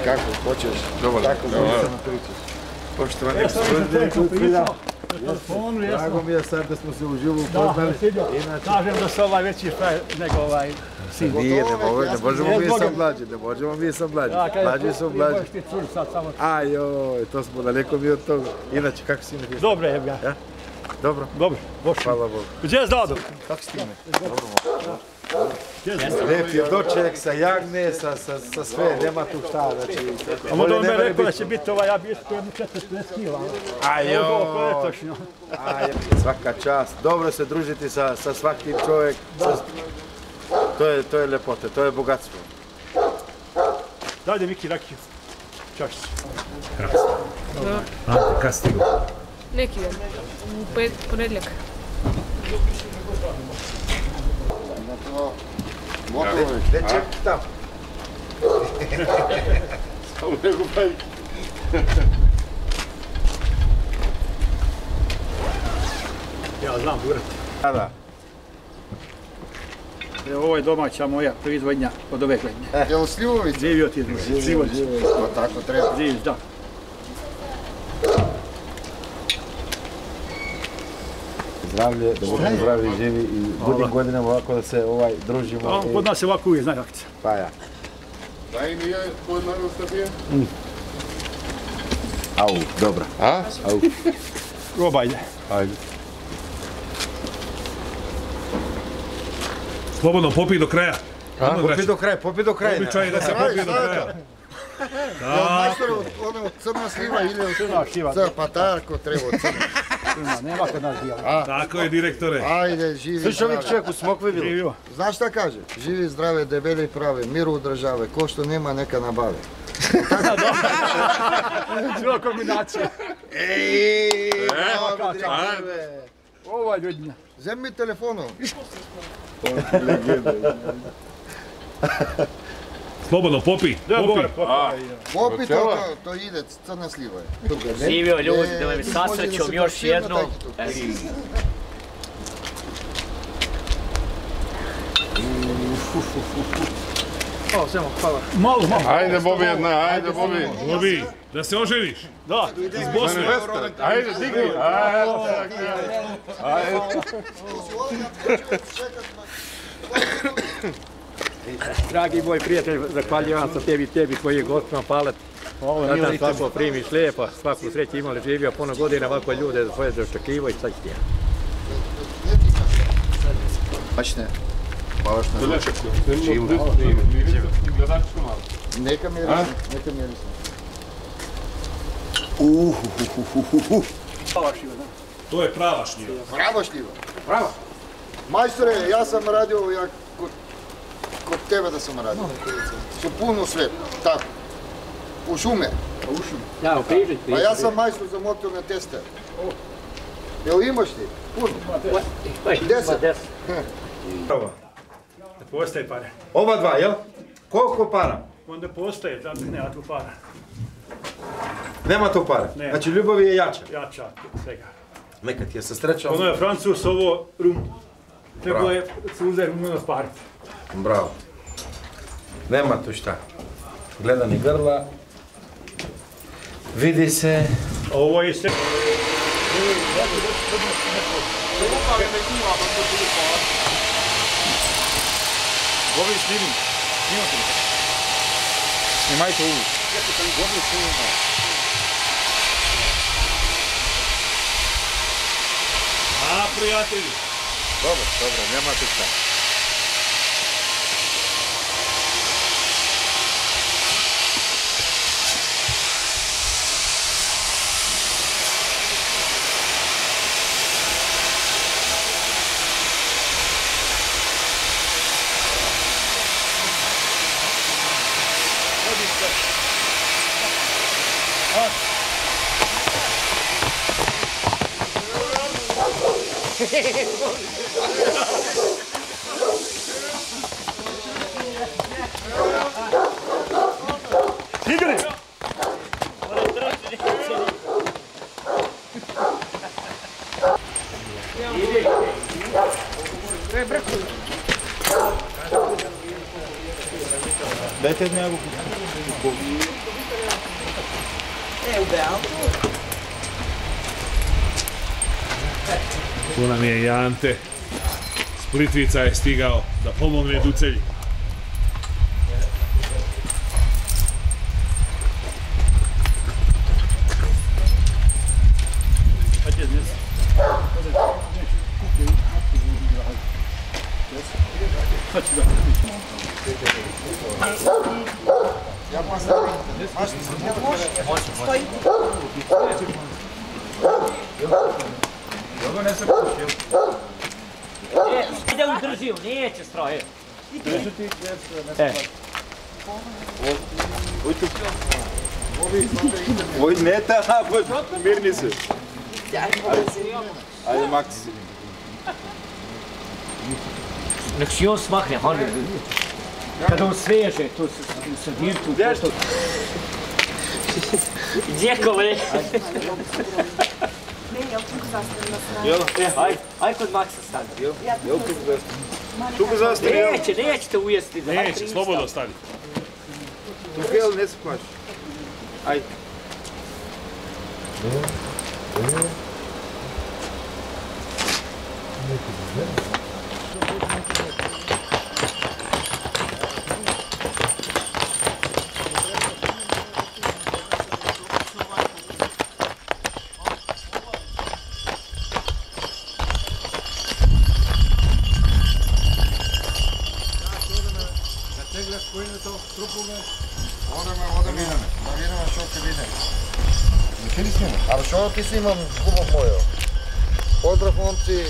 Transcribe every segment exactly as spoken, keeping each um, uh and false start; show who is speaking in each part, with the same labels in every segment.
Speaker 1: Kako, hoćeš?
Speaker 2: Dobar.
Speaker 1: Tako mi se napričaš.
Speaker 2: Poštovani
Speaker 1: gospodine. Drago mi je sad da smo se uživo upoznali.
Speaker 3: Kažem da se ovaj veći frajer nego ovaj sin.
Speaker 1: Nije, ne možemo mi sam mlađi, ne možemo mi sam mlađi. Mlađi su mlađi. Ajoj, to smo daleko mi od toga. Inače, kako si ime?
Speaker 3: Dobro je, ja.
Speaker 1: Dobro?
Speaker 3: Dobro, boš.
Speaker 1: Hvala Bogu.
Speaker 3: Gdje je Dado?
Speaker 1: Kako si ime? Dobro, mogu. Lijep je doček sa jagne, sa sve, nema tu šta.
Speaker 3: A možda me rekao da će biti ovaj, ja bi isto jednu četrdeset kila.
Speaker 1: Ajoj, svaka čast. Dobro se družiti sa svakim čovjek. To je ljepote, to je bogatstvo.
Speaker 3: Dajde Miki rakiju. Čašić.
Speaker 4: Ante, kad stigu?
Speaker 5: Neki dan, u ponedjeljak.
Speaker 1: Gdje će tamo?
Speaker 2: Samo nego pajki.
Speaker 3: Ja znam burati.
Speaker 1: Kada?
Speaker 3: Ovo je domaća moja proizvodnja od ove godine.
Speaker 1: Je li Slivovica?
Speaker 3: Živio ti izgleda.
Speaker 1: Život. Pa tako treba.
Speaker 3: Živiš, da.
Speaker 1: Zdravlje, da budemo zdravi i živi i budim godinama ovako da se družimo.
Speaker 3: Kod nas je ovako uvijek, znaš akcija.
Speaker 1: Pa ja.
Speaker 2: Daj mi ja kod nagrada Srbije.
Speaker 1: Au, dobro.
Speaker 2: A?
Speaker 1: Au.
Speaker 3: Roba ide.
Speaker 1: Ajde.
Speaker 4: Slobodno, popij do kraja.
Speaker 1: Popi do kraja, popi do kraja.
Speaker 4: Običaj da se popije do kraja.
Speaker 1: Majstor, ono crna sliva ili
Speaker 3: Crna šljiva.
Speaker 1: crna, pa tako treba crna.
Speaker 3: Crna, nema kod nas bijela.
Speaker 4: Tako je, direktore.
Speaker 1: Ajde, živi zdrave. Slušaj ovih čovjek u Smokvi bilo.
Speaker 3: Živio.
Speaker 1: Znaš šta kaže? Živi zdrave, debeli i prave, miru u države, ko što nema neka nabave.
Speaker 3: Cijela kombinacija.
Speaker 1: Ej, bravo, direktore.
Speaker 3: Ova ljudnja.
Speaker 1: Zem mi telefonom.
Speaker 4: Slobodno, popij. Popij.
Speaker 1: Popi to, to ide, crna sliva je.
Speaker 6: Živio ljudi, da me sasrećom još jednom.
Speaker 3: Malo, malo.
Speaker 2: Ajde, Bobi jedna, ajde, Bobi.
Speaker 4: Bobi, da se oženiš.
Speaker 3: Da.
Speaker 4: Iz Bosne.
Speaker 2: Ajde, digni. Ajde.
Speaker 6: Dragi moj prijatelj, zahvaljujem se tebi, tebi, tvojih gostima Palet. Da tam svako primiš lijepo, svaku sreću imali, živio puno godina, ovako ljude za svoje zaočekivaju i sad ti je.
Speaker 1: Bačne. Hvala što ne
Speaker 2: Živu. Gledač su malo.
Speaker 1: Neka mi je risno, neka mi je risno. Uhuhuhuhuhu.
Speaker 3: Prava šljiva, da.
Speaker 4: To je prava šljiva.
Speaker 1: Prava šljiva. Prava. Majstore, ja sam radio, ja kod tebe da sam radio. Su puno sve, tako. U šume.
Speaker 3: U šume.
Speaker 6: Ja, priđi,
Speaker 1: Pa ja sam majstor za motorne teste. Evo imaš ti? Puno. Deset.
Speaker 3: Ne postoje pare.
Speaker 1: Oba dva, jel? Koliko para?
Speaker 3: Onda postoje, da nema tu para.
Speaker 1: Nema tu para.
Speaker 3: Nema.
Speaker 1: Znači ljubav je jača.
Speaker 3: Jača, svega.
Speaker 1: Neka ti je sa srećom.
Speaker 3: Ono je Francus, ovo Rum. Trebalo je Suze Rumeno pariti.
Speaker 1: Bravo. Nema tu šta. Gledani grla. Vidi se.
Speaker 3: Ovo je sve.
Speaker 1: Ovi snimim. Snimate li? Snimajte ovu. Ovi snimimo.
Speaker 4: A, prijatelji.
Speaker 1: Dobro, dobro, nema tu šta.
Speaker 3: Igri! Dajte mi jabuku.
Speaker 4: Tu nam je i Ante. S Plitvica je stigao da pomogne Ducelji.
Speaker 7: Ide u držiju, neće stroje. E.
Speaker 8: Oj, ne tako, mirni se. Ajde, Maks.
Speaker 7: Nek si on smakne, Hanne. Kada on sveže, to se dirtu. Gdje kole? Aj kod Maksa stani.
Speaker 8: Tuku zastavio.
Speaker 7: Neće, nećete ujesti.
Speaker 4: Neće, slobodno stani.
Speaker 8: Tuku jel ne se plaši. Ajde.
Speaker 1: Ali što ti snimam gubom mojo? Pozdrav momci.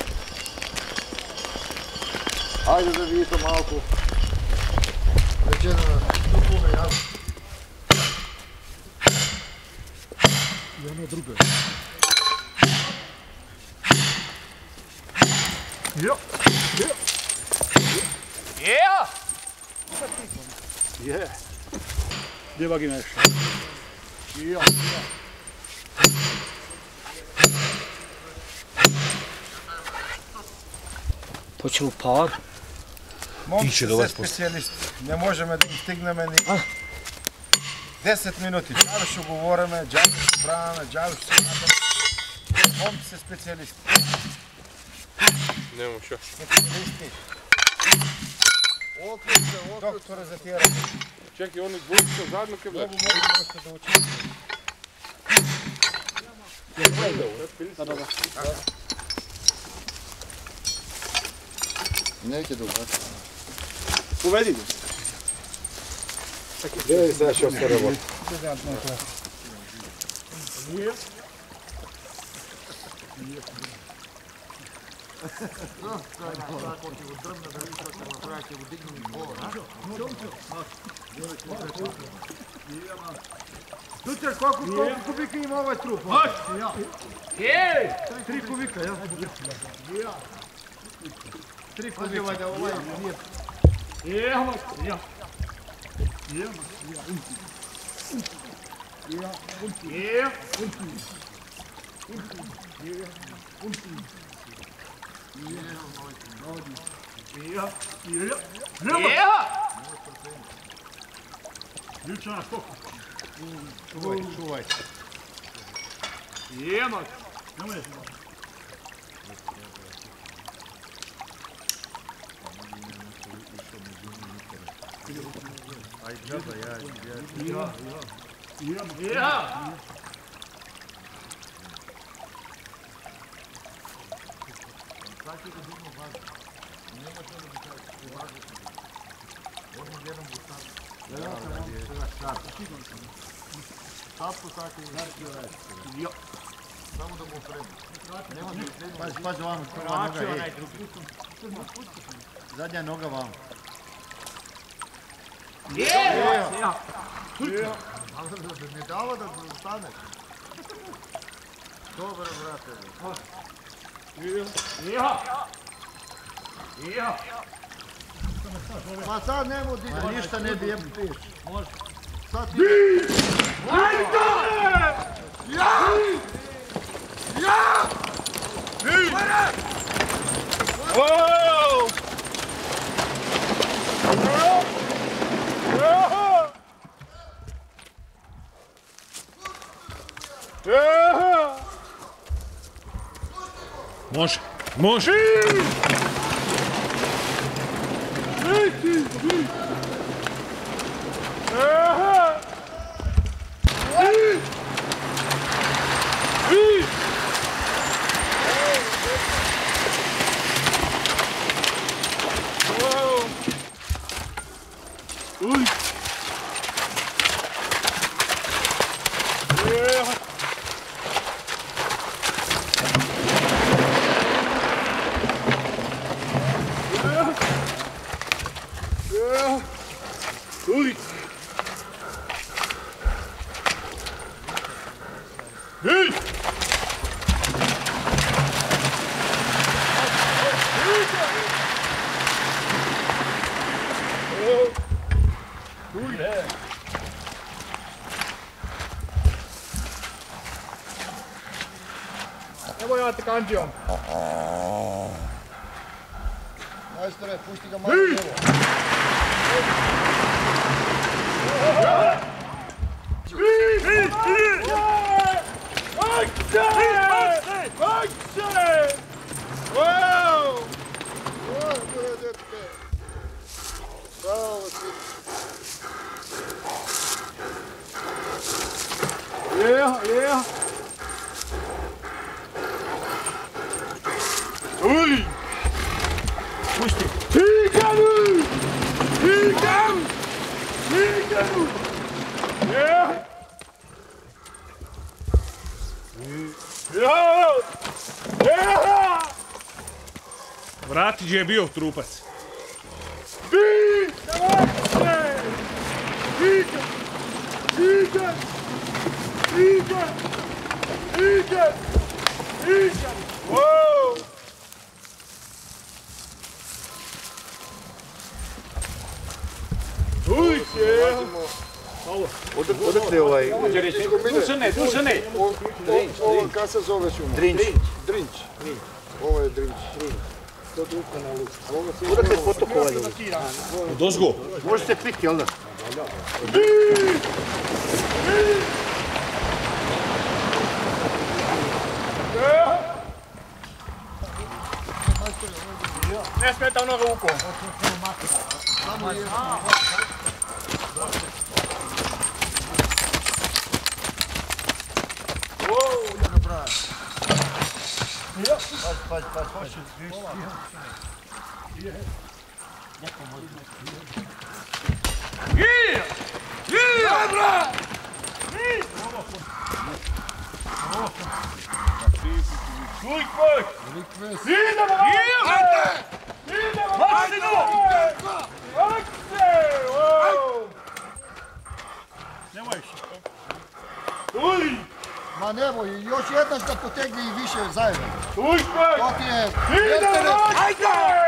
Speaker 1: Ajde da vidite malko. Rečeno na trupove, ja. I ono drugo. Jo, jo.
Speaker 7: Yeah!
Speaker 1: Je.
Speaker 3: Gdje vagina još?
Speaker 1: Jo,
Speaker 7: Počeo par.
Speaker 8: Momci se specijalisti. Ne možemo da ih stigneme ni deset minuti. Džaviš ugovoreme, džaviš brane, džaviš se nadam. Momci se specijalisti.
Speaker 2: Nemamo što.
Speaker 8: Specijalisti.
Speaker 1: okreće, okreće.
Speaker 8: Doktore za tjeranje.
Speaker 2: Čekaj, oni dvojica zadnje kebler.
Speaker 8: Ovo mogu možete da učinite.
Speaker 1: Da, da, da. Neće dugo.
Speaker 8: Uvedi ga. Gdje je sad što se robot?
Speaker 1: Slučaj, koliko kubika ima ovaj trup?
Speaker 3: Jej!
Speaker 1: Tri kubika, jel? Tri kubika. Da ovaj nije...
Speaker 3: Evo, ja. Evo, ja. Evo, Ljučana skoko.
Speaker 8: Čuvaj, čuvaj.
Speaker 3: Jemak. Nemoj da se da.
Speaker 8: Aj, džaba, ja, ja.
Speaker 3: Ja, ja. Ja.
Speaker 1: Samo da mu opremi. Pazi, pazi vamo, prva noga je. Zadnja noga vamo. Ne dava da staneš. Dobro, brate. Pa sad ne mogu dići, ništa ne bijem pić. Može. Sad ti... Ajde! Ja! Ja!
Speaker 4: Može, može!
Speaker 3: Evo ja te kanđijom.
Speaker 1: Majstore, pušti ga malo lijevo. Bravo,
Speaker 3: Yeah, yeah. Ui! Pusti! Hikanu! Hikanu! Hikanu! Yeah! Yeah! Yeah!
Speaker 4: Vrati gdje je bio trupac.
Speaker 3: Bi! Davajte! Hikan! Hikan! Hikan! Hikan! Hikan! Wow! Ujće!
Speaker 8: Odakle ovaj...
Speaker 7: Dušane, Dušane!
Speaker 1: Ovo kada se zove šuma?
Speaker 8: Drinč.
Speaker 1: Drinč. Ovo je drinč.
Speaker 8: Odakle je potok ovaj ljudi?
Speaker 4: Dozgo.
Speaker 8: Može se piti, jel da?
Speaker 3: Ne smeta ono rukom.
Speaker 8: Pazi, pazi, pazi.
Speaker 3: Gija! Gija, bra! Quick, quick! Idemo! Idemo! Idemo! Idemo! Nemoj više. Uj!
Speaker 1: Ma nemoj, još jedna što potegni i više zajedno.
Speaker 3: Uj, quick!
Speaker 1: To ti je...
Speaker 3: Idemo! Ajde!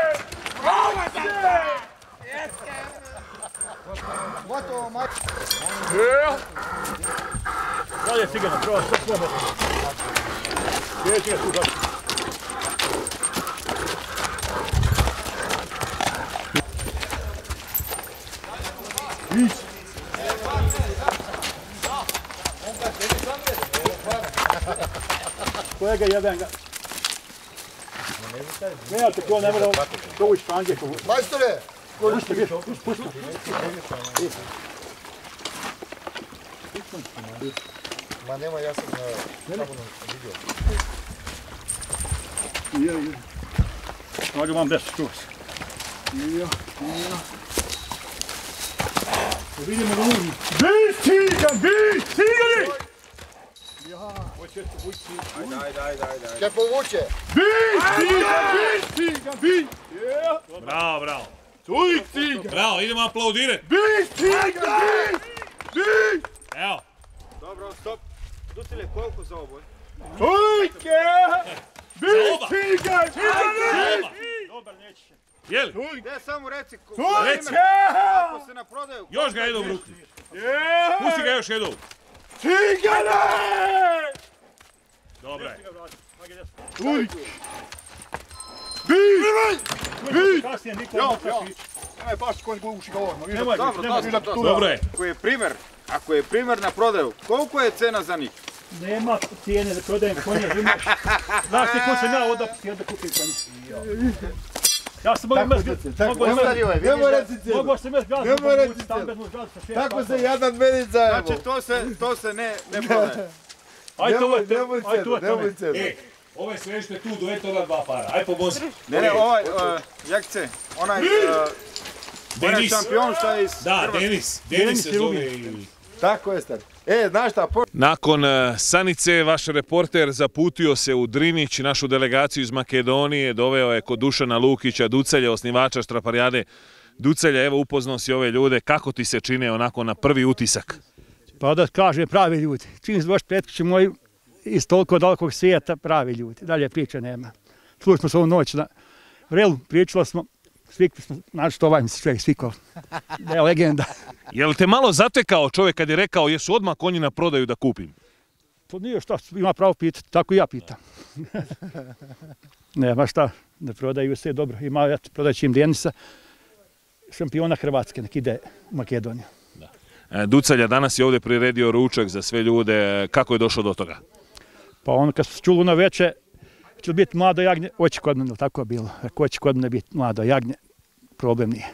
Speaker 1: Gotovo, maj...
Speaker 3: Dalje sigurno, prvo sve slobodno. Sljedeći ga tu zašto. Ići! Kolega jebem ga. Gledajte, ko ne mora dovući špange.
Speaker 1: Majstore!
Speaker 3: Pušti, više, pušti.
Speaker 1: Ma nemoj, ja sam samo vidio.
Speaker 3: Je, je. Mogu vam deset čuva se. Je, je. Vidimo ga uvijek. Bi, cigan, bi, cigani! Ja, hoće se bući cigan.
Speaker 8: Ajde, ajde, ajde, ajde.
Speaker 1: Če povuče?
Speaker 3: Bi, cigan, bi, cigan, bi!
Speaker 4: Bravo, bravo.
Speaker 3: Uvijek cigan!
Speaker 4: Bravo, idemo aplaudirati.
Speaker 3: Bi, cigan, bi! Bi!
Speaker 4: Evo.
Speaker 8: Dobro, stop. Dutile, koliko za oboje?
Speaker 3: Uvijek! Bi,
Speaker 4: oba.
Speaker 3: cigan, cigan,
Speaker 4: Oba.
Speaker 3: Dobar, neće se.
Speaker 4: Jeli?
Speaker 8: Ne, samo reci.
Speaker 3: Uvijek!
Speaker 8: Ako se na prodaju...
Speaker 4: Još ga jednom rukni. Pusti ga još jednom.
Speaker 3: Cigane!
Speaker 4: Dobro je.
Speaker 3: Uvijek! Bi! Bi! Kasnije niko ne može pići. Nemoj baš konj guši ga odmah. Nemoj,
Speaker 8: Dobro,
Speaker 3: nemoj
Speaker 8: dosta,
Speaker 3: da tu...
Speaker 4: Dobro je.
Speaker 8: Ako je primjer, ako je primjer na prodaju, koliko je cena za njih?
Speaker 3: Nema cijene da prodajem konje, znaš. Znaš ti ko sam ja odap htio da kupim konje. Ja sam mogu imati gaz,
Speaker 8: tako se jadan medica, evo. Znači to se, to se ne, ne prodaje.
Speaker 3: Aj to je, aj to je.
Speaker 4: E, ove svešte tu do etona dva para, aj pomozi.
Speaker 8: Ne, ne, ovaj, jak se, onaj, onaj šampion šta je iz Hrvatske.
Speaker 4: Da, Denis, Denis se zove.
Speaker 8: Tako je, star. E, znaš šta,
Speaker 4: Nakon Sanice, vaš reporter zaputio se u Drinić, našu delegaciju iz Makedonije, doveo je kod Dušana Lukića, Ducelja, osnivača Štraparijade. Ducelja, evo upoznao si ove ljude, kako ti se čine onako na prvi utisak?
Speaker 3: Pa da kažem pravi ljudi, čim se baš pretkući moji iz toliko dalekog svijeta, pravi ljudi, dalje priče nema. Čuli smo se ovu noć na Vrelu, pričali smo, svikli smo, znači to ovaj mi se čovjek svikao, da je legenda.
Speaker 4: Je li te malo zatekao čovjek kad je rekao jesu odmah konji na prodaju da kupim?
Speaker 3: To nije šta, ima pravo pitati, tako i ja pitam. Nema šta, da prodaju sve dobro. Ima, ja prodajući im Denisa, šampiona Hrvatske, nek ide u Makedoniju.
Speaker 4: Ducelja, danas je ovdje priredio ručak za sve ljude, kako je došlo do toga?
Speaker 3: Pa ono kad smo čuli na veče, će li biti mlado jagnje, hoće kod mene, tako je bilo. Ako hoće kod mene biti mlado jagnje, problem nije.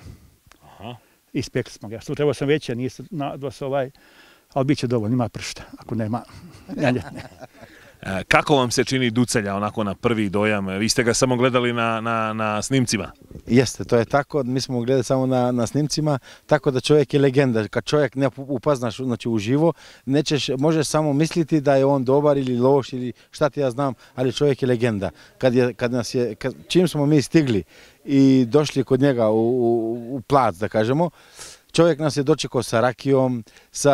Speaker 3: Ispekli smo ga. Trebao sam veće, nisam nadao se ovaj, ali bit će dovoljno, ima pršta, ako nema naljetne.
Speaker 4: Kako vam se čini Ducelja onako na prvi dojam? Vi ste ga samo gledali na, na, na snimcima?
Speaker 8: Jeste, to je tako, mi smo gledali samo na, na snimcima, tako da čovjek je legenda. Kad čovjek ne upoznaš znači, uživo, nećeš, možeš samo misliti da je on dobar ili loš ili šta ti ja znam, ali čovjek je legenda. Kad je, kad nas je, kad, čim smo mi stigli i došli kod njega u, u, u plac, da kažemo, čovjek nas je dočekao sa rakijom, sa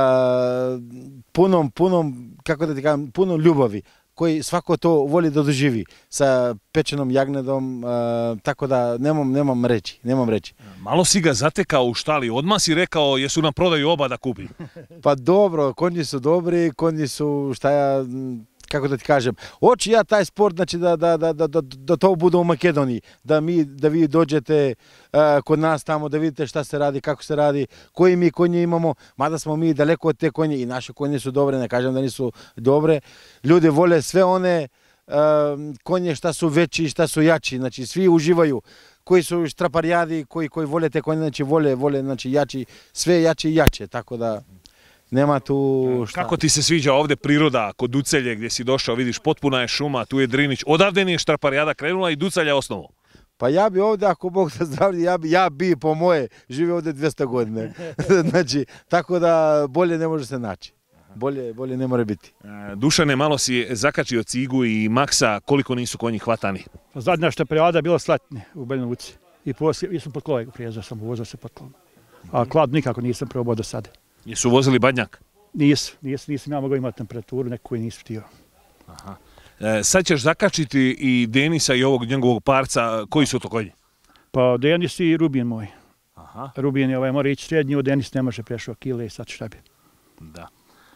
Speaker 8: punom, punom, kako da ti kažem, punom ljubavi, koji svako to voli da doživi, sa pečenom jagnedom, uh, tako da nemam, nemam reći, nemam reći.
Speaker 4: Malo si ga zatekao u štali, odmah si rekao jesu na prodaju oba da kupim.
Speaker 8: Pa dobro, konji su dobri, konji su, šta ja, kako da ti kažem, hoću ja taj sport, znači da, da, da, da, da to bude u Makedoniji, da, mi, da vi dođete uh, kod nas tamo, da vidite šta se radi, kako se radi, koji mi konje imamo, mada smo mi daleko od te konje i naše konje su dobre, ne kažem da nisu dobre. Ljudi vole sve one uh, konje šta su veći, šta su jači, znači svi uživaju. Koji su štraparijadi, koji, koji vole te konje, znači vole, vole znači jači, sve jači i jače, tako da nema tu šta.
Speaker 4: Kako ti se sviđa ovdje priroda kod Ducelje gdje si došao, vidiš potpuna je šuma, tu je Drinić, odavde je Štraparijada krenula i Ducelja osnovu?
Speaker 8: Pa ja bi ovdje, ako Bog da zdravlji, ja bi, ja bi po moje živio ovdje dvjesto godine. Znači, tako da bolje ne može se naći. Bolje, bolje ne more biti.
Speaker 4: Dušane, malo si zakačio Cigu i Maksa, koliko nisu konji hvatani?
Speaker 3: Zadnja Štraparijada bila Slatine u Banja Luci. I poslije, sam pod kolegu prijezao, sam uvozao se pod kolom. A klad nikako nisam probao do sada.
Speaker 4: Jesu vozili badnjak?
Speaker 3: Nisu, nisu, nisam ja mogao imati temperaturu, neku koju nisam htio.
Speaker 4: Aha. E, sad ćeš zakačiti i Denisa i ovog njegovog parca, koji su to konji?
Speaker 3: Pa Denis i Rubin moj.
Speaker 4: Aha.
Speaker 3: Rubin je ovaj, mora ići srednji, Denis ne može prešao kile i sad šta bi.
Speaker 4: Da.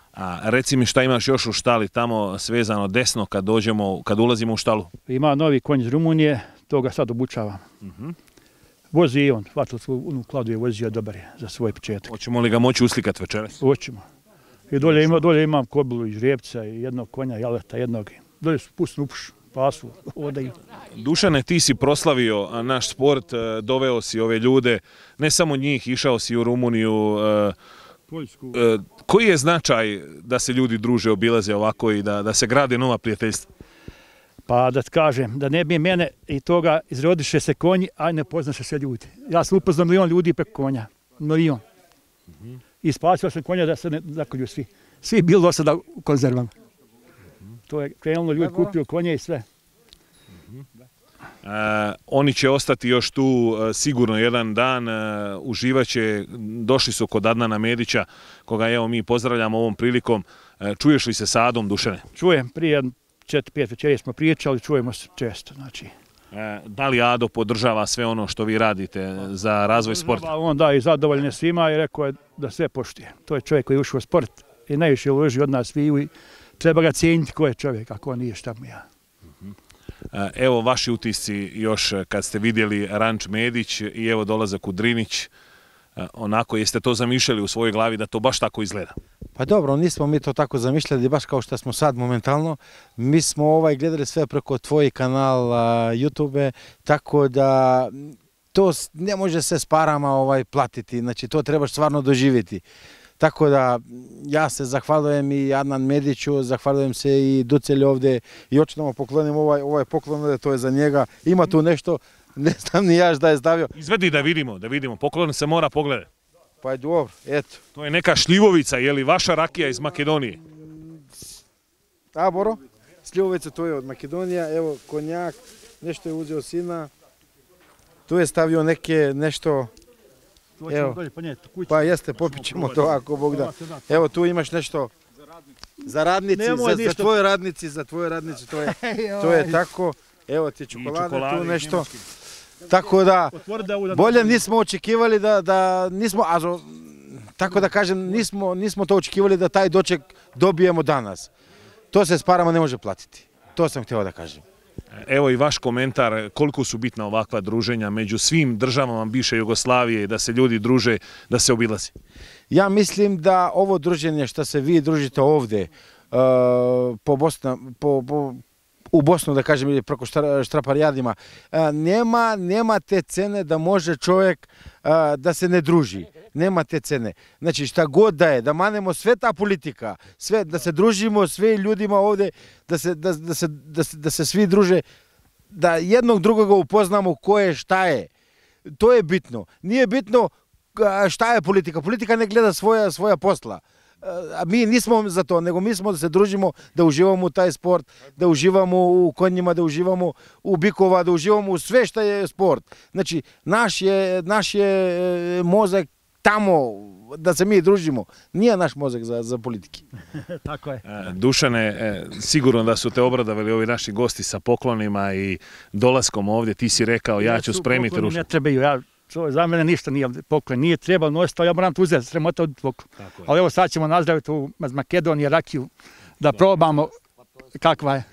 Speaker 4: A reci mi šta imaš još u štali tamo svezano desno kad dođemo, kad ulazimo u štalu?
Speaker 3: Ima novi konj iz Rumunije, to ga sad obučavam. Uh-huh. Vozi i on, Vatovsku onu kladu je vozio, dobar je za svoj početak.
Speaker 4: Hoćemo li ga moći uslikati večeras?
Speaker 3: Hoćemo. I dolje, ima, dolje imam kobilu i žrijebca i jednog konja, jaleta jednog. Dolje su pustno upuš, pasu, odaju.
Speaker 4: Dušane, ti si proslavio naš sport, doveo si ove ljude, ne samo njih, išao si u Rumuniju.
Speaker 3: Poljsku.
Speaker 4: Koji je značaj da se ljudi druže, obilaze ovako i da, da se grade nova prijateljstva?
Speaker 3: Pa da ti kažem, da ne bi mene i toga izrodiše se konji, a ne poznaše se ljudi. Ja sam upoznao milion ljudi preko konja. Milion. Uh-huh. I spasio sam konja da se ne zakolju svi. Svi bili do sada u konzervama. Uh-huh. To je krenulo, ljudi kupio konje i sve.
Speaker 4: Uh-huh. Uh, oni će ostati još tu uh, sigurno jedan dan, uh, uživaće, došli su kod Adnana Medića, koga evo mi pozdravljamo ovom prilikom. Uh, čuješ li se sa Adom, Dušane?
Speaker 3: Čujem, prije četiri, pet večeri smo pričali, čujemo se često. Znači.
Speaker 4: E, da li Ado podržava sve ono što vi radite za razvoj sporta?
Speaker 3: On da i zadovoljne svima i rekao je da sve poštuje. To je čovjek koji je ušao u sport i najviše uloži od nas sviju i treba ga cijeniti ko je čovjek, ako on nije šta mu ja.
Speaker 4: E, evo vaši utisci još kad ste vidjeli Ranč Medić i evo dolazak u Drinić. E, onako, jeste to zamišljali u svojoj glavi da to baš tako izgleda?
Speaker 8: Pa dobro, nismo mi to tako zamišljali, baš kao što smo sad momentalno. Mi smo ovaj gledali sve preko tvojih kanala YouTube, tako da to ne može se s parama ovaj platiti, znači to trebaš stvarno doživjeti. Tako da ja se zahvaljujem i Adnan Mediću, zahvaljujem se i Ducelju ovdje i očito poklonim ovaj, ovaj poklon, to je za njega. Ima tu nešto, ne znam ni ja šta je stavio.
Speaker 4: Izvedi da vidimo, da vidimo, poklon se mora pogledati.
Speaker 8: Pa je dobro, eto.
Speaker 4: To je neka šljivovica, je li vaša rakija iz Makedonije?
Speaker 8: Taboro, šljivovica to je od Makedonija, evo konjak, nešto je uzeo sina. Tu je stavio neke, nešto, evo, pa jeste, popit ćemo to ako Bog da. Evo tu imaš nešto za radnici, za, za tvoje radnici, za tvoje radnici, to je, to je tako. Evo ti čokolade, tu nešto. Tako da, bolje nismo očekivali da, da nismo, also, tako da kažem, nismo, nismo to očekivali da taj doček dobijemo danas. To se s parama ne može platiti. To sam htio da kažem.
Speaker 4: Evo i vaš komentar, koliko su bitna ovakva druženja među svim državama bivše Jugoslavije, da se ljudi druže, da se obilazi?
Speaker 8: Ja mislim da ovo druženje što se vi družite ovdje uh, po Bosna, po, po, u Bosnu, da kažem, ili preko Štraparijadima, uh, nema, nema te cene da može čovjek uh, da se ne druži. Nema te cene. Znači šta god da je, da manemo sve ta politika, sve, da se družimo sve ljudima ovdje, da se, da, da, se, da, se, da se svi druže, da jednog drugoga upoznamo ko je, šta je. To je bitno. Nije bitno šta je politika. Politika ne gleda svoja, svoja posla. A mi nismo za to, nego mi smo da se družimo, da uživamo u taj sport, da uživamo u konjima, da uživamo u bikova, da uživamo u sve što je sport. Znači, naš je, naš je mozak tamo da se mi družimo. Nije naš mozak za, za politike.
Speaker 3: Tako je.
Speaker 4: Dušane, sigurno da su te obradovali ovi naši gosti sa poklonima i dolaskom ovdje. Ti si rekao, ja ću spremiti ručak.
Speaker 3: Ne trebaju, ja, to, za mene ništa nije poklon, nije trebalo nositi, ja moram tu uzeti, sramota od poklon. Ali evo sad ćemo nazdraviti u Makedoniji rakiju, da probamo kakva je.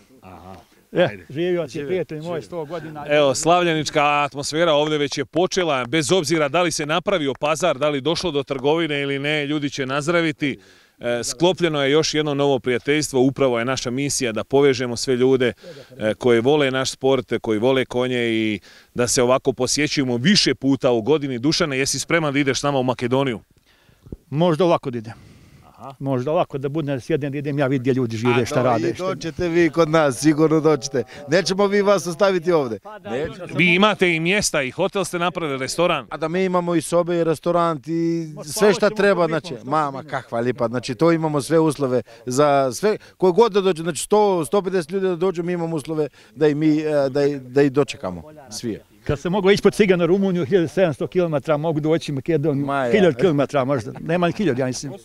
Speaker 3: E, živio ti prijatelj moj sto godina.
Speaker 4: Evo, slavljenička atmosfera ovdje već je počela, bez obzira da li se napravio pazar, da li došlo do trgovine ili ne, ljudi će nazdraviti. E, sklopljeno je još jedno novo prijateljstvo, upravo je naša misija da povežemo sve ljude e, koji vole naš sport, koji vole konje i da se ovako posjećujemo više puta u godini. Dušane, jesi spreman da ideš s nama u Makedoniju?
Speaker 3: Možda ovako da idem. Možda ovako da budem sjednem da idem ja vidim gdje ljudi žive, šta rade.
Speaker 8: Doćete vi kod nas, sigurno doćete. Nećemo vi vas ostaviti ovdje.
Speaker 4: Vi imate i mjesta i hotel ste napravili, restoran.
Speaker 8: A da mi imamo i sobe i restorant i sve šta treba, znači, mama kakva lipa, znači to imamo sve uslove za sve, koji god da dođe, znači sto do sto pedeset ljudi da dođu, mi imamo uslove da i mi, da i, da i dočekamo, svi.
Speaker 3: Kad se moglo ići po Cigan na Rumuniju, hiljadu sedamsto kilometara, mogu doći u Makedoniju, hiljadu kilometara možda, nema ni hiljadu, ja mislim.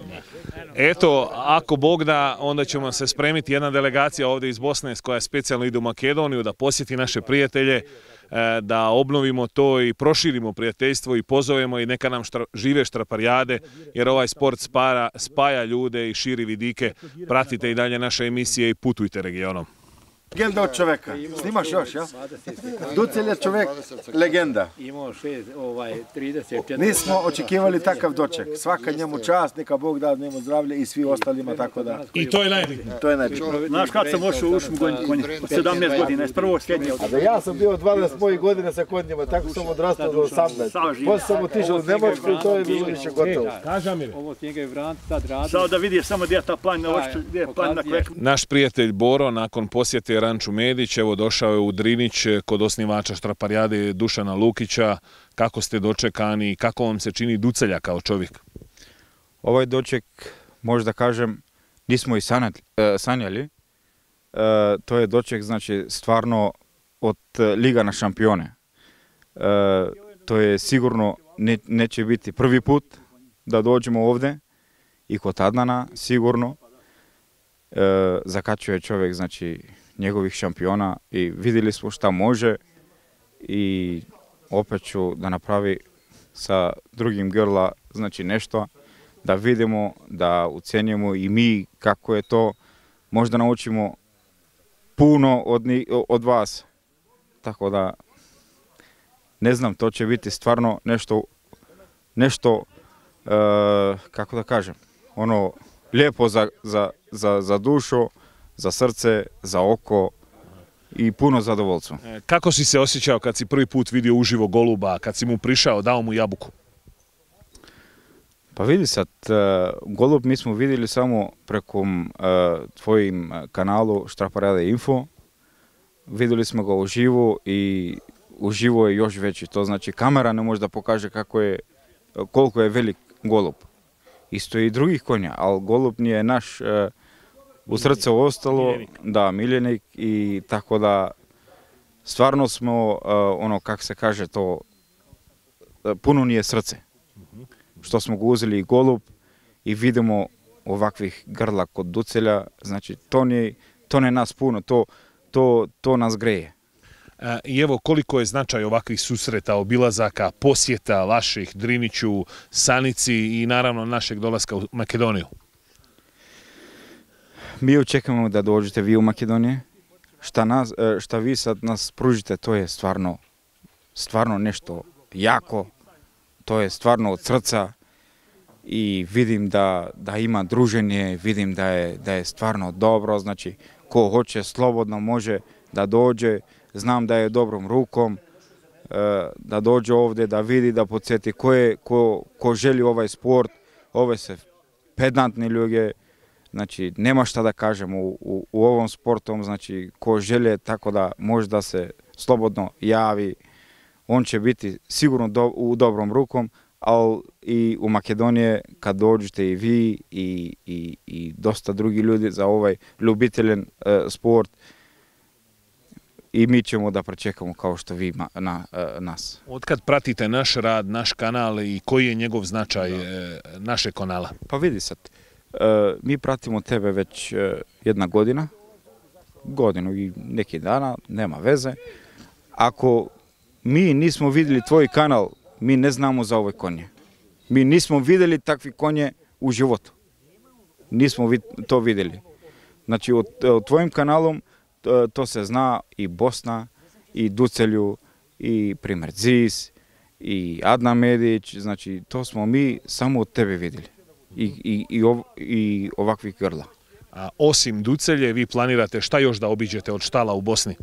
Speaker 4: Eto, ako Bog da, onda ćemo se spremiti jedna delegacija ovdje iz Bosne koja specijalno ide u Makedoniju, da posjeti naše prijatelje, da obnovimo to i proširimo prijateljstvo i pozovemo i neka nam štra, žive Štraparijade, jer ovaj sport spaja, spaja ljude i širi vidike. Pratite i dalje naše emisije i putujte regionom.
Speaker 8: Legenda od čoveka. Snimaš još, ja? Ducelj je čovek, legenda.
Speaker 6: Imao šest, ovaj, trideset četiri.
Speaker 8: Nismo očekivali takav doček. Svaka njemu čast, neka Bog da njemu zdravlje i svi ostalima, tako da.
Speaker 4: I to je najbitnije.
Speaker 8: To je najbitnije.
Speaker 3: Znaš kad sam ošao u ušmu konje? Od sedamnaest godina, iz prvog srednje.
Speaker 8: A da ja sam bio dvadeset mojih godina sa konjima, tako sam odrastao do osamnaest. Poslije sam otišao u Njemačku i to je bilo više gotovo.
Speaker 6: Ovo s njega je Vrant sad radio.
Speaker 3: Samo da vidiš samo gdje je ta planina, gdje je planina koja...
Speaker 4: Naš prijatelj Boro, nakon posjete Ranču Medić, evo došao je u Drinić kod osnivača Štraparijade Dušana Lukića. Kako ste dočekani i kako vam se čini Ducelja kao čovjek?
Speaker 9: Ovaj doček, možda kažem, nismo i sanjali. To je doček, znači, stvarno od Liga na šampione. To je sigurno, neće biti prvi put da dođemo ovdje i kod Adnana, sigurno. Zakačuje čovjek, znači, njegovih šampiona i vidjeli smo šta može i opet ću da napravi sa drugim grla, znači nešto, da vidimo, da ucenjujemo i mi kako je to, možda naučimo puno od, od vas, tako da ne znam, to će biti stvarno nešto, nešto uh, kako da kažem, ono lijepo za, za, za, za dušu, za srce, za oko i puno zadovoljstva.
Speaker 4: Kako si se osjećao kad si prvi put vidio uživo goluba, kad si mu prišao, dao mu jabuku?
Speaker 9: Pa vidi sad, golub mi smo vidjeli samo preko uh, tvojim kanalu Štraparjade Info. Vidjeli smo ga uživo i uživo je još veći. To znači kamera ne može da pokaže kako je, koliko je velik golub. Isto i drugih konja, ali golub nije naš uh, u srce ostalo, miljenik. Da, miljenik i tako da stvarno smo, uh, ono kako se kaže to, uh, puno nije srce. Što smo ga uzeli i golub i vidimo ovakvih grla kod Ducelja, znači to ne, to ne nas puno, to, to, to nas greje.
Speaker 4: I evo koliko je značaj ovakvih susreta, obilazaka, posjeta vaših Driniću, Sanici i naravno našeg dolaska u Makedoniju?
Speaker 9: Mi očekujemo da dođete vi u Makedoniju. Šta, nas, šta vi sad nas pružite, to je stvarno, stvarno nešto jako. To je stvarno od srca i vidim da, da ima druženje, vidim da je, da je stvarno dobro, znači ko hoće slobodno može da dođe, znam da je dobrom rukom, da dođe ovdje, da vidi, da podsjeti ko, je, ko, ko želi ovaj sport, ove se pedantni ljudi, znači nema šta da kažemo u, u, u ovom sportom, znači ko želi tako da može da se slobodno javi, on će biti sigurno do, u dobrom rukom, ali i u Makedonije kad dođete i vi i, i, i dosta drugi ljudi za ovaj ljubiteljen uh, sport i mi ćemo da pričekamo kao što vi ma, na, uh, nas.
Speaker 4: Otkad pratite naš rad, naš kanal i koji je njegov značaj uh, našeg kanala?
Speaker 9: Pa vidi sad, uh, mi pratimo tebe već uh, jedna godina, godinu i neki dana, nema veze. Ako mi nismo vidjeli tvoj kanal, mi ne znamo za ove konje. Mi nismo vidjeli takvi konje u životu. Nismo to vidjeli. Znači, od, od tvojim kanalom to, to se zna i Bosna, i Ducelju, i primjer Zis, i Adnan Medić. Znači, to smo mi samo od tebe vidjeli. I, i, i, ov, i ovakvih grla.
Speaker 4: A osim Ducelje, vi planirate šta još da obiđete od štala u Bosni?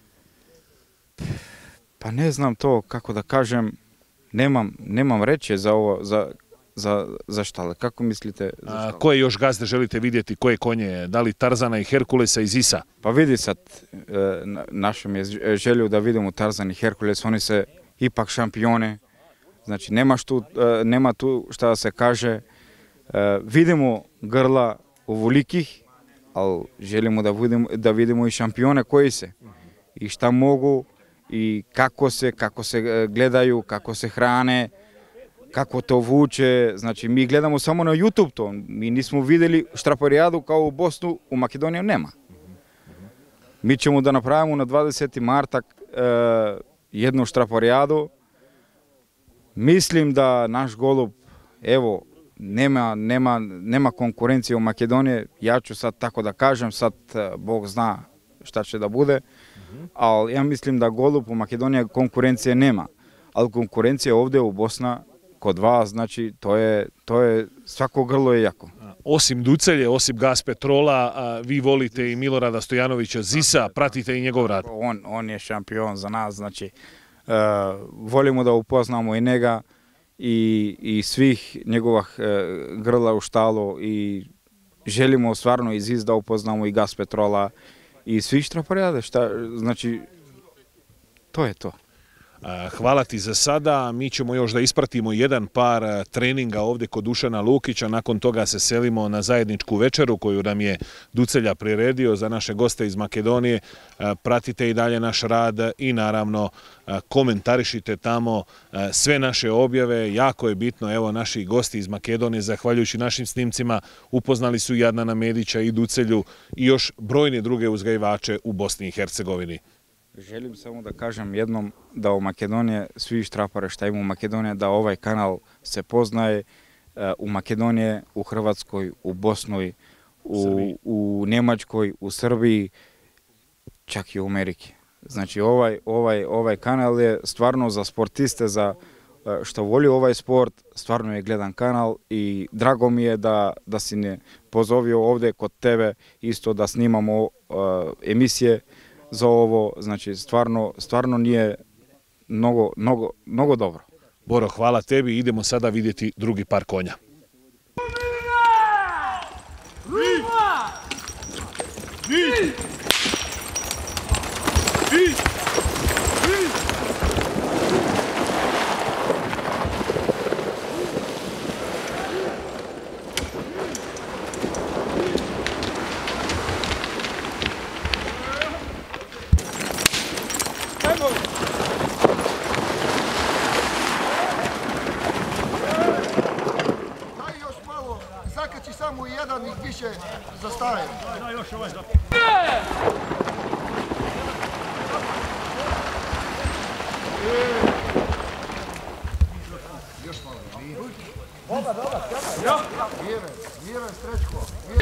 Speaker 9: Pa ne znam to kako da kažem, nemam, nemam reći za ovo, za, za, za štale. Kako mislite? Za štale?
Speaker 4: A koje još gazde želite vidjeti, koje konje? Da li Tarzana i Herkulesa iz Isa?
Speaker 9: Pa vidi sad, našem je želju da vidimo Tarzan i Herkules, oni se ipak šampione, znači nema, štu, nema tu šta da se kaže. Vidimo grla ovolikih, ali želimo da vidimo, da vidimo i šampione koji se i šta mogu, i kako se, kako se gledaju, kako se hrane, kako to vuče. Znači, mi gledamo samo na YouTube to. Mi nismo vidjeli Štraparijadu kao u Bosnu, u Makedoniju nema. Mi ćemo da napravimo na dvadesetog marta uh, jednu Štraparijadu. Mislim da naš golub, evo, nema, nema, nema konkurencije u Makedoniji. Ja ću sad tako da kažem, sad uh, Bog zna šta će da bude. Ali ja mislim da golub u Makedoniji konkurencije nema, ali konkurencija ovdje u Bosna kod vas, znači to je, to je svako grlo je jako.
Speaker 4: Osim Ducelje, osim Gas Petrola, a vi volite i Milorada Stojanovića Zisa, pratite i njegov rad.
Speaker 9: On, on je šampion za nas, znači uh, volimo da upoznamo i njega i, i svih njegovih uh, grla u štalu i želimo stvarno i Zis da upoznamo i Gas Petrola i svi Štraparijade, šta, znači, to je to.
Speaker 4: Hvala ti za sada, mi ćemo još da ispratimo jedan par treninga ovdje kod Dušana Lukića, nakon toga se selimo na zajedničku večeru koju nam je Ducelja priredio za naše goste iz Makedonije. Pratite i dalje naš rad i naravno komentarišite tamo sve naše objave, jako je bitno, evo naši gosti iz Makedonije, zahvaljujući našim snimcima, upoznali su i Adnana Medića i Ducelju i još brojne druge uzgajivače u Bosni i Hercegovini.
Speaker 9: Želim samo da kažem jednom da u Makedoniji, svi štrapare šta ima u Makedoniji, da ovaj kanal se poznaje u Makedoniji, u Hrvatskoj, u Bosnoj, u, u Njemačkoj, u Srbiji, čak i u Ameriki. Znači ovaj, ovaj, ovaj kanal je stvarno za sportiste, za što voli ovaj sport, stvarno je gledan kanal i drago mi je da, da si ne pozovio ovdje kod tebe isto da snimamo uh, emisije za ovo, znači stvarno, stvarno nije mnogo, mnogo, mnogo dobro.
Speaker 4: Boro, hvala tebi, idemo sada vidjeti drugi par konja.
Speaker 1: Daj još malo, zakači samo jedan i više zastaje.
Speaker 3: Daj još ovaj za...
Speaker 1: Još malo, miren. Dobar, dobar, kada? Miren, miren, Srećko.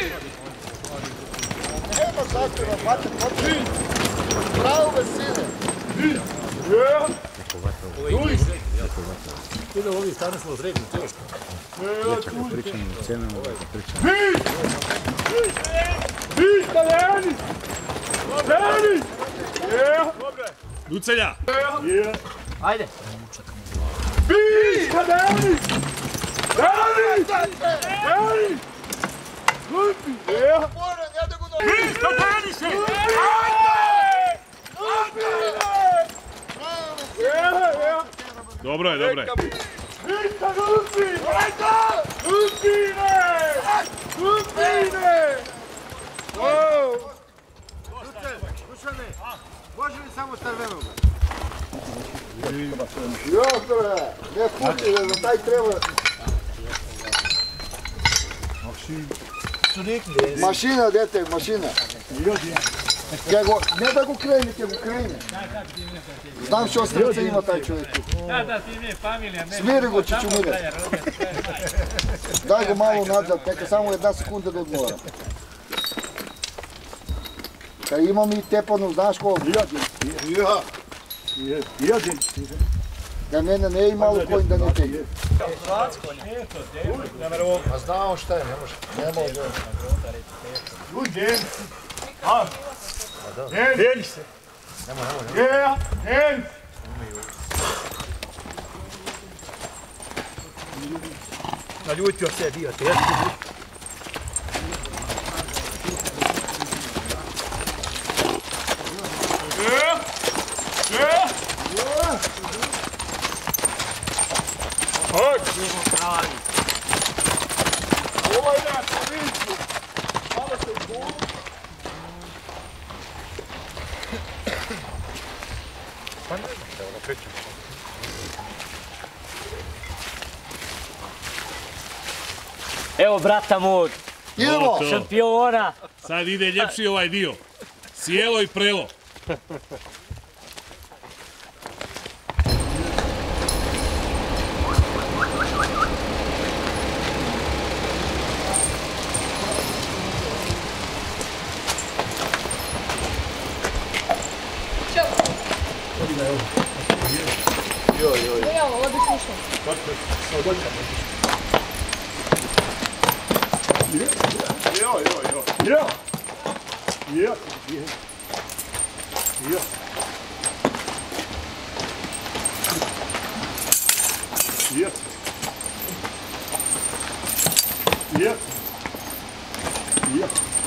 Speaker 1: Evo zahtjeva, bate, potrebno. Bravo, vesine.
Speaker 3: Ide ovi stane smo zredni, teško.
Speaker 9: Ja čak ne pričam o cenama, da pričam.
Speaker 4: Ducelja!
Speaker 7: Ajde!
Speaker 4: Dobro je, dobro je.
Speaker 8: Dušane, može li samo crvenoga?
Speaker 1: Jokre, ne puti, za taj treba... Mašina, dete, mašina. Ne da go krene, ke go krene. Znam što srce ima taj čovjek.
Speaker 7: Da, da, ti mi je familija.
Speaker 1: Smiri go, čičumire. Daj go malo nazad, neka samo jedna sekunda da odmora. Kad imam i tepanu, znaš ko? Ja.
Speaker 3: Jedan.
Speaker 1: Da mene ne i malo konj da ne tegne.
Speaker 8: A znao šta je, ne može. Ne može.
Speaker 3: Ljudi! A! Deli se!
Speaker 8: Ne može, ne može.
Speaker 3: Ja! En! Naljutio se bio, teško.
Speaker 1: Ovo je na policiju. Malo se zbog.
Speaker 7: Evo brata moj,
Speaker 1: Idemo!
Speaker 7: šampiona.
Speaker 4: Sad ide ljepši ovaj dio. Sjelo i prelo.
Speaker 5: Evo, ovdje slušam.
Speaker 3: Jo, jo, jo. Jo. Jo. Jo. Jo. Jo. Jo.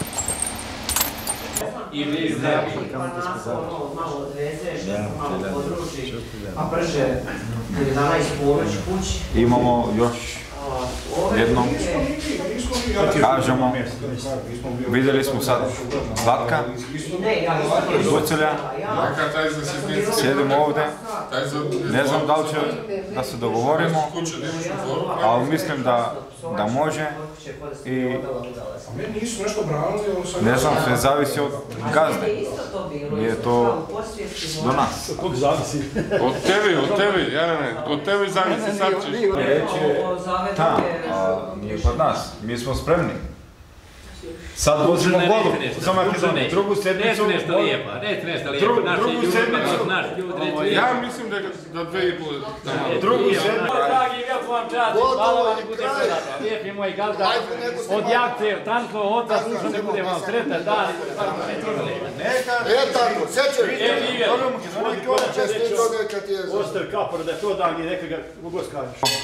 Speaker 7: I vi znači, pa nas ono malo odvezeš, malo podruži, a brže jedanaest ponoć kući.
Speaker 9: Imamo još jednom, kažemo, vidjeli smo sad Zlatka, Ducelja, sjedimo ovdje, ne znam da li će da se dogovorimo, ali mislim da, da može i ne znam, sve zavisi od gazde, nije to do nas.
Speaker 3: Kog zavisi?
Speaker 2: Od tebi, od tebi, Jarane, od tebi zavisi, sad ćeš.
Speaker 9: Reći je ta, a nije kod nas, mi smo spremni.
Speaker 8: Sad vozimo
Speaker 6: Ne,
Speaker 8: golu
Speaker 6: nećete
Speaker 8: za Makedoniju. Drugu sedmicu.
Speaker 6: Nećete nešto lijepo, nećete nešto lijepo.
Speaker 8: Drugu-
Speaker 6: Naši
Speaker 8: drugu
Speaker 6: ljudi,
Speaker 8: sedmicu.
Speaker 6: naš ljudi, reći
Speaker 2: Ja
Speaker 6: lijepo.
Speaker 2: mislim da, da dve i pol tamo.
Speaker 8: Drugu sedmicu.
Speaker 6: Dragi, veliko vam čast, hvala vam i bude sretan. Lijepi moj gazda, od jakce, tanko, oca, duša, ne bude vam sretan dan.
Speaker 1: E tako, sećaj.
Speaker 6: E, živjeli.
Speaker 1: Čestito neka ti je za...
Speaker 3: Ostavi kapor da je to dan i neka ga ugos kažeš.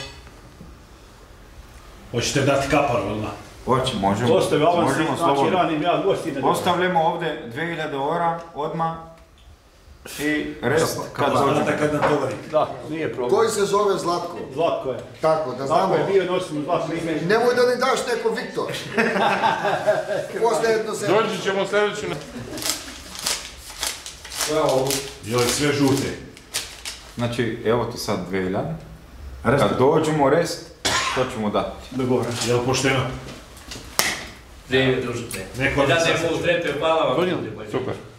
Speaker 10: Hoćete dati kapar odmah?
Speaker 9: Hoće, možemo.
Speaker 3: Ostavi avans,
Speaker 9: Možemo
Speaker 3: znači
Speaker 9: slobodno.
Speaker 3: ranim ja gosti ne
Speaker 9: Ostavljamo ovdje dvije hiljade eura odmah i rest kad
Speaker 10: Znate
Speaker 9: dođemo.
Speaker 10: kad natovari.
Speaker 3: Da, nije problem.
Speaker 1: Koji se zove Zlatko?
Speaker 3: Zlatko je.
Speaker 1: Tako, da znamo.
Speaker 3: Tako je bio, nosim Zlatko ime.
Speaker 1: Nemoj da ne daš neko Viktor. Posle jedno se...
Speaker 2: Dođi ćemo sljedeću.
Speaker 10: Joj, sve žute.
Speaker 9: Znači, evo ti sad dvije hiljade. Kad dođemo rest, to ćemo dati.
Speaker 3: Dogovor.
Speaker 10: Jel pošteno?
Speaker 6: Živjeli, družite.
Speaker 10: Neko
Speaker 6: Da se mu sretio, hvala vam.
Speaker 2: Super.